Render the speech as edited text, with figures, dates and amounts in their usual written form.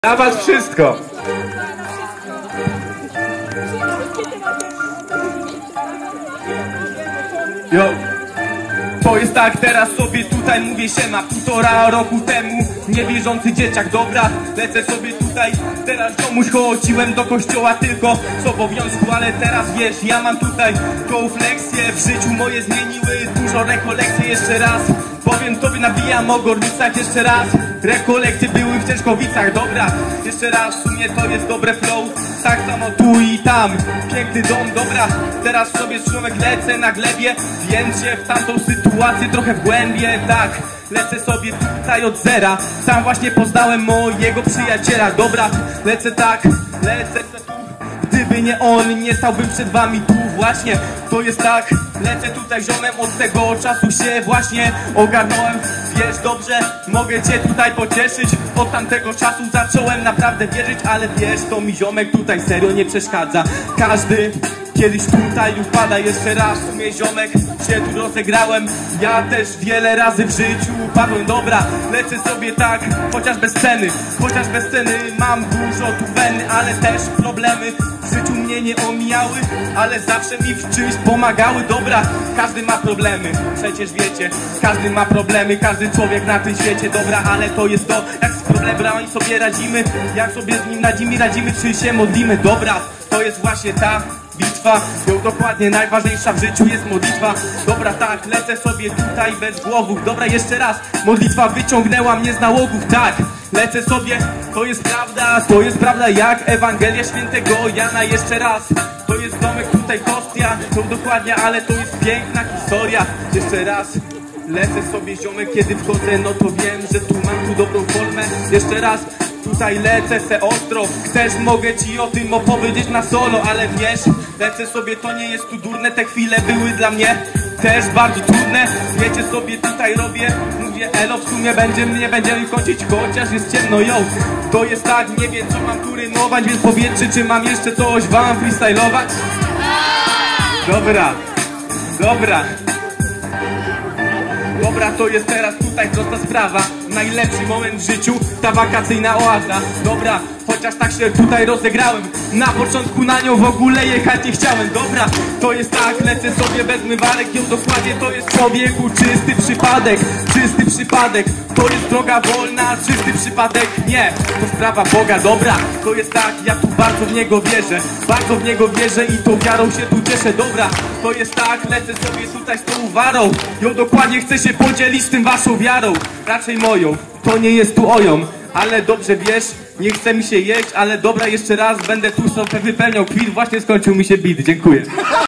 Dla was wszystko. Jo. To jest tak, teraz sobie tutaj mówię siema. 1,5 roku temu niewierzący dzieciak, dobra, lecę sobie tutaj. Teraz komuś chodziłem do kościoła tylko z obowiązku, ale teraz wiesz, ja mam tutaj koufleksję. W życiu moje zmieniły dużo rekolekcji. Jeszcze raz powiem tobie, nabijam o Gorlicach jeszcze raz. Rekolekcje były w Ciężkowicach, dobra, jeszcze raz, w sumie to jest dobre flow. Tak samo tu i tam, piękny dom, dobra. Teraz sobie człowiek lecę na glebie, więc się w tamtą sytuację trochę wgłębię. Tak, lecę sobie tutaj od zera. Tam właśnie poznałem mojego przyjaciela, dobra. Lecę tak, lecę tu. Gdyby nie on, nie stałbym przed wami tu właśnie. To jest tak, lecę tutaj ziomem, od tego czasu się właśnie ogarnąłem. Wiesz dobrze, mogę cię tutaj pocieszyć. Od tamtego czasu zacząłem naprawdę wierzyć, ale wiesz, to mi ziomek tutaj serio nie przeszkadza. Każdy kiedyś tutaj upada. Jeszcze raz w sumie ziomek się tu rozegrałem. Ja też wiele razy w życiu upadłem, dobra. Lecę sobie tak, chociaż bez sceny. Chociaż bez sceny mam dużo tu weny, ale też problemy w życiu mnie nie omijały, ale zawsze mi w czymś pomagały, dobra. Każdy ma problemy, przecież wiecie. Każdy ma problemy, każdy człowiek na tym świecie, dobra. Ale to jest to, jak z problemami sobie radzimy. Jak sobie z nim radzimy, czy się modlimy, dobra. To jest właśnie ta bitwa, dokładnie najważniejsza w życiu jest modlitwa. Dobra, tak, lecę sobie tutaj bez głowów. Dobra, jeszcze raz, modlitwa wyciągnęła mnie z nałogów. Tak, lecę sobie, to jest prawda jak Ewangelia Świętego Jana. Jeszcze raz, to jest domek tutaj Kostia. To dokładnie, ale to jest piękna historia. Jeszcze raz, lecę sobie ziomek, kiedy wchodzę, no to wiem, że tu mam tu dobrą formę. Jeszcze raz, tutaj lecę se ostro. Chcesz, mogę ci o tym opowiedzieć na solo, ale wiesz, lecę sobie, to nie jest tu durne. Te chwile były dla mnie też bardzo trudne. Wiecie, sobie tutaj robię, mówię elo, w sumie będziemy kończyć, chociaż jest ciemno, yo. To jest tak, nie wiem co mam tu rymować, więc powiedzcie, czy mam jeszcze coś wam freestylować? Dobra, to jest teraz tutaj prosta sprawa. Najlepszy moment w życiu, ta wakacyjna oaza. Dobra, chociaż tak się tutaj rozegrałem. Na początku na nią w ogóle jechać nie chciałem. Dobra, to jest tak, lecę sobie bez mywarek. Ją dokładnie, to jest człowieku czysty przypadek. Czysty przypadek, to jest droga wolna. Czysty przypadek, nie, to sprawa Boga, dobra. To jest tak, ja tu bardzo w Niego wierzę. Bardzo w Niego wierzę i tą wiarą się tu cieszę, dobra. To jest tak, lecę sobie tutaj z tą warą. Ją dokładnie chcę się podzielić z tym waszą wiarą. Raczej moją, to nie jest tu oją. Ale dobrze wiesz, nie chce mi się jeść, ale dobra, jeszcze raz będę tu sobie wypełniał kwit. Właśnie skończył mi się beat, dziękuję.